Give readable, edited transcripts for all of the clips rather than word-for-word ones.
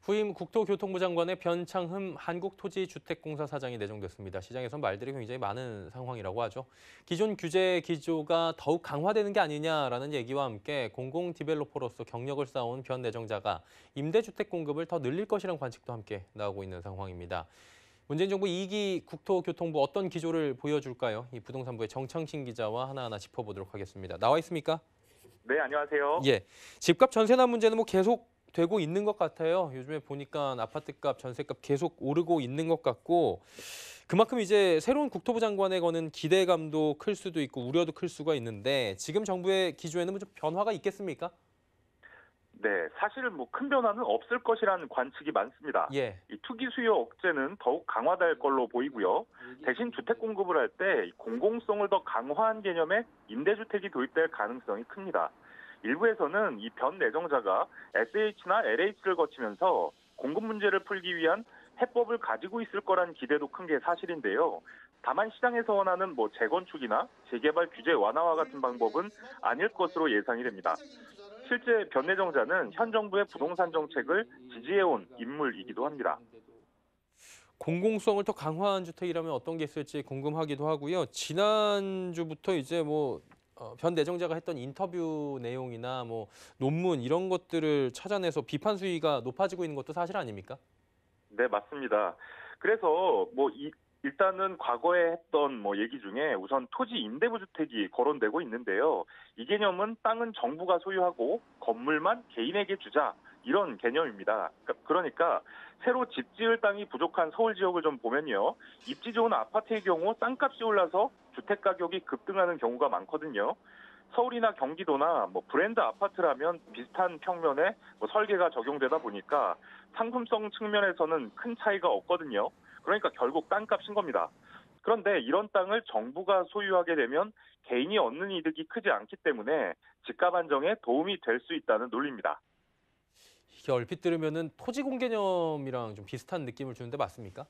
후임 국토교통부 장관의 변창흠 한국토지주택공사 사장이 내정됐습니다. 시장에선 말들이 굉장히 많은 상황이라고 하죠. 기존 규제 기조가 더욱 강화되는 게 아니냐라는 얘기와 함께 공공 디벨로퍼로서 경력을 쌓아온 변 내정자가 임대주택 공급을 더 늘릴 것이라는 관측도 함께 나오고 있는 상황입니다. 문재인 정부 2기 국토교통부 어떤 기조를 보여줄까요? 이 부동산부의 정창신 기자와 하나하나 짚어보도록 하겠습니다. 나와 있습니까? 네, 안녕하세요. 예, 집값 전세난 문제는 계속 되고 있는 것 같아요. 요즘에 보니까 아파트값, 전세값 계속 오르고 있는 것 같고 그만큼 이제 새로운 국토부 장관에 거는 기대감도 클 수도 있고 우려도 클 수가 있는데 지금 정부의 기조에는 좀 변화가 있겠습니까? 네, 사실 큰 변화는 없을 것이라는 관측이 많습니다. 예. 이 투기 수요 억제는 더욱 강화될 걸로 보이고요. 대신 주택 공급을 할 때 공공성을 더 강화한 개념의 임대주택이 도입될 가능성이 큽니다. 일부에서는 이 변 내정자가 SH나 LH를 거치면서 공급 문제를 풀기 위한 해법을 가지고 있을 거란 기대도 큰 게 사실인데요. 다만 시장에서 원하는 재건축이나 재개발 규제 완화와 같은 방법은 아닐 것으로 예상이 됩니다. 실제 변 내정자는 현 정부의 부동산 정책을 지지해온 인물이기도 합니다. 공공성을 더 강화한 주택이라면 어떤 게 있을지 궁금하기도 하고요. 지난주부터 이제 변 내정자가 했던 인터뷰 내용이나 논문 이런 것들을 찾아내서 비판 수위가 높아지고 있는 것도 사실 아닙니까? 네, 맞습니다. 그래서 일단은 과거에 했던 얘기 중에 우선 토지 임대부 주택이 거론되고 있는데요. 이 개념은 땅은 정부가 소유하고 건물만 개인에게 주자 이런 개념입니다. 그러니까 새로 집 지을 땅이 부족한 서울 지역을 좀 보면요. 입지 좋은 아파트의 경우 땅값이 올라서 주택 가격이 급등하는 경우가 많거든요. 서울이나 경기도나 브랜드 아파트라면 비슷한 평면에 설계가 적용되다 보니까 상품성 측면에서는 큰 차이가 없거든요. 그러니까 결국 땅값인 겁니다. 그런데 이런 땅을 정부가 소유하게 되면 개인이 얻는 이득이 크지 않기 때문에 집값 안정에 도움이 될 수 있다는 논리입니다. 이게 얼핏 들으면은 토지 공개념이랑 좀 비슷한 느낌을 주는데 맞습니까?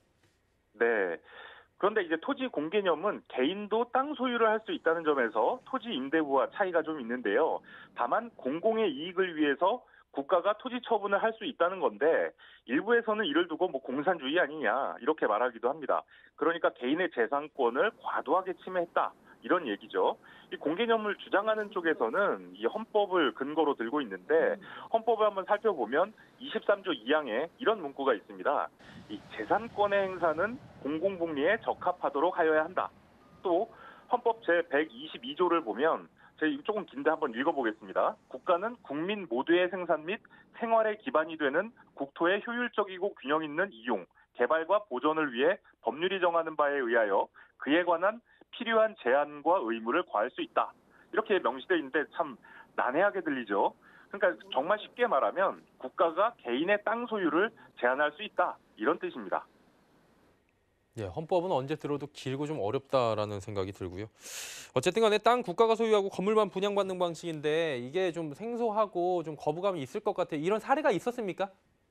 네. 그런데 이제 토지 공개념은 개인도 땅 소유를 할 수 있다는 점에서 토지 임대부와 차이가 좀 있는데요. 다만 공공의 이익을 위해서 국가가 토지 처분을 할 수 있다는 건데 일부에서는 이를 두고 공산주의 아니냐 이렇게 말하기도 합니다. 그러니까 개인의 재산권을 과도하게 침해했다. 이런 얘기죠. 이 공개념을 주장하는 쪽에서는 이 헌법을 근거로 들고 있는데 헌법을 한번 살펴보면 23조 2항에 이런 문구가 있습니다. 이 재산권의 행사는 공공복리에 적합하도록 하여야 한다. 또 헌법 제122조를 보면 제가 조금 긴데 한번 읽어보겠습니다. 국가는 국민 모두의 생산 및 생활의 기반이 되는 국토의 효율적이고 균형 있는 이용, 개발과 보존을 위해 법률이 정하는 바에 의하여 그에 관한 필요한 제한과 의무를 과할 수 있다. 이렇게 명시되어 있는데 참 난해하게 들리죠. 그러니까 정말 쉽게 말하면 국가가 개인의 땅 소유를 제한할 수 있다. 이런 뜻입니다. 예, 헌법은 언제 들어도 길고 좀 어렵다라는 생각이 들고요. 어쨌든 간에 땅 국가가 소유하고 건물만 분양받는 방식인데 이게 좀 생소하고 좀 거부감이 있을 것 같아요. 이런 사례가 있었습니까?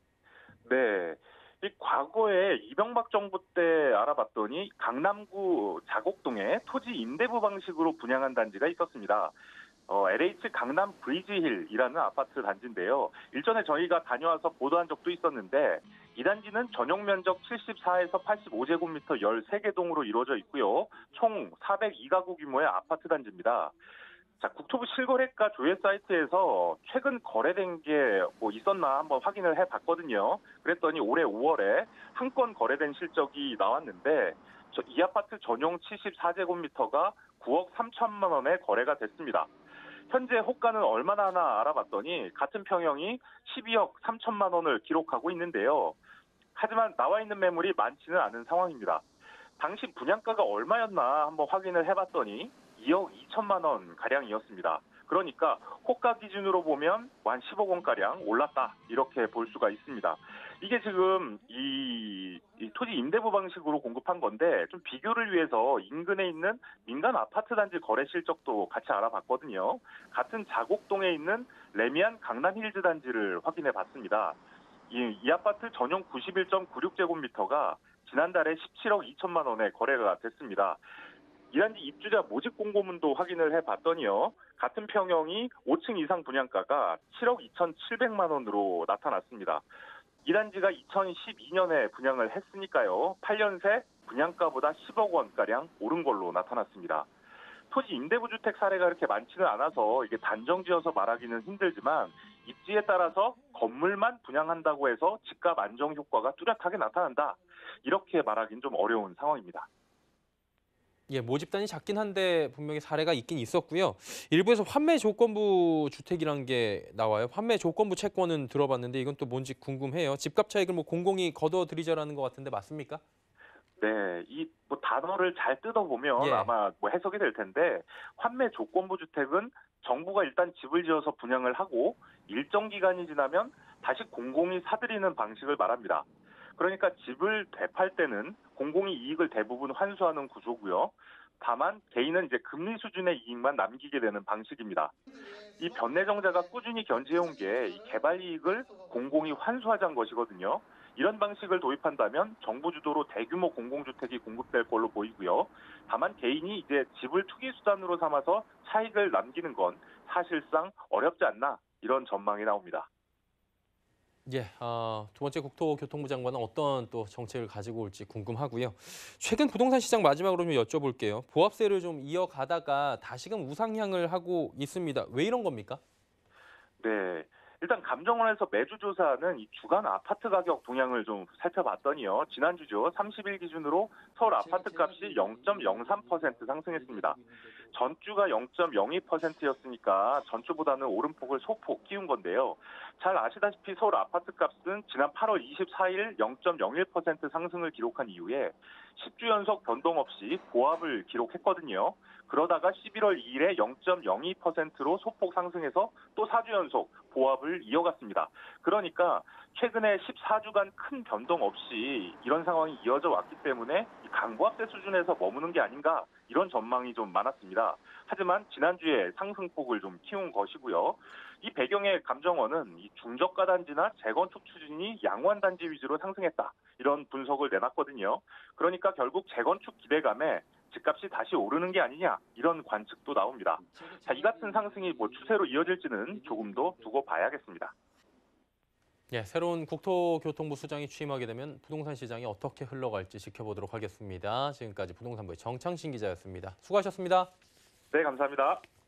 네. 이 과거에 이명박 정부 때 알아봤더니 강남구 자곡동에 토지 임대부 방식으로 분양한 단지가 있었습니다. LH 강남 브리지힐이라는 아파트 단지인데요. 일전에 저희가 다녀와서 보도한 적도 있었는데 이 단지는 전용 면적 74에서 85제곱미터 13개 동으로 이루어져 있고요. 총 402가구 규모의 아파트 단지입니다. 자, 국토부 실거래가 조회 사이트에서 최근 거래된 게 있었나 한번 확인을 해봤거든요. 그랬더니 올해 5월에 한 건 거래된 실적이 나왔는데 이 아파트 전용 74제곱미터가 9억 3천만 원에 거래가 됐습니다. 현재 호가는 얼마나 하나 알아봤더니 같은 평형이 12억 3천만 원을 기록하고 있는데요. 하지만 나와 있는 매물이 많지는 않은 상황입니다. 당시 분양가가 얼마였나 한번 확인을 해봤더니 2억 2천만 원 가량이었습니다. 그러니까 호가 기준으로 보면 한 10억 원가량 올랐다 이렇게 볼 수가 있습니다. 이게 지금 이 토지 임대부 방식으로 공급한 건데 좀 비교를 위해서 인근에 있는 민간 아파트 단지 거래 실적도 같이 알아봤거든요. 같은 자곡동에 있는 레미안 강남 힐즈 단지를 확인해 봤습니다. 이 아파트 전용 91.96제곱미터가 지난달에 17억 2천만 원에 거래가 됐습니다. 이 단지 입주자 모집 공고문도 확인을 해봤더니요. 같은 평형이 5층 이상 분양가가 7억 2,700만 원으로 나타났습니다. 이 단지가 2012년에 분양을 했으니까요. 8년 새 분양가보다 10억 원가량 오른 걸로 나타났습니다. 토지 임대부 주택 사례가 그렇게 많지는 않아서 이게 단정지어서 말하기는 힘들지만 입지에 따라서 건물만 분양한다고 해서 집값 안정 효과가 뚜렷하게 나타난다. 이렇게 말하기는 좀 어려운 상황입니다. 예, 모집단이 작긴 한데 분명히 사례가 있긴 있었고요. 일부에서 환매 조건부 주택이란 게 나와요. 환매 조건부 채권은 들어봤는데 이건 또 뭔지 궁금해요. 집값 차익을 뭐 공공이 거둬들이자라는 것 같은데 맞습니까? 네, 이 뭐 단어를 잘 뜯어보면 예. 아마 뭐 해석이 될 텐데 환매 조건부 주택은 정부가 일단 집을 지어서 분양을 하고 일정 기간이 지나면 다시 공공이 사들이는 방식을 말합니다. 그러니까 집을 되팔 때는 공공이 이익을 대부분 환수하는 구조고요. 다만 개인은 이제 금리 수준의 이익만 남기게 되는 방식입니다. 이 변내정자가 꾸준히 견지해온 게 이 개발 이익을 공공이 환수하자는 것이거든요. 이런 방식을 도입한다면 정부 주도로 대규모 공공주택이 공급될 걸로 보이고요. 다만 개인이 이제 집을 투기 수단으로 삼아서 차익을 남기는 건 사실상 어렵지 않나 이런 전망이 나옵니다. 예, 두 번째 국토교통부 장관은 어떤 또 정책을 가지고 올지 궁금하고요. 최근 부동산 시장 마지막으로 좀 여쭤볼게요. 보합세를 좀 이어가다가 다시금 우상향을 하고 있습니다. 왜 이런 겁니까? 네. 일단 감정원에서 매주 조사하는 이 주간 아파트 가격 동향을 좀 살펴봤더니요. 지난주죠. 30일 기준으로 서울 아파트 값이 0.03% 상승했습니다. 전주가 0.02%였으니까 전주보다는 오름폭을 소폭 끼운 건데요. 잘 아시다시피 서울 아파트 값은 지난 8월 24일 0.01% 상승을 기록한 이후에 10주 연속 변동 없이 보합을 기록했거든요. 그러다가 11월 2일에 0.02%로 소폭 상승해서 또 4주 연속 보합을 이어갔습니다. 그러니까 최근에 14주간 큰 변동 없이 이런 상황이 이어져 왔기 때문에 강보합세 수준에서 머무는 게 아닌가 이런 전망이 좀 많았습니다. 하지만 지난주에 상승폭을 좀 키운 것이고요. 이 배경에 감정원은 이 중저가 단지나 재건축 추진이 양호한 단지 위주로 상승했다. 이런 분석을 내놨거든요. 그러니까 결국 재건축 기대감에 집값이 다시 오르는 게 아니냐 이런 관측도 나옵니다. 자, 이 같은 상승이 뭐 추세로 이어질지는 조금 더 두고 봐야겠습니다. 예, 새로운 국토교통부 수장이 취임하게 되면 부동산 시장이 어떻게 흘러갈지 지켜보도록 하겠습니다. 지금까지 부동산부의 정창신 기자였습니다. 수고하셨습니다. 네, 감사합니다.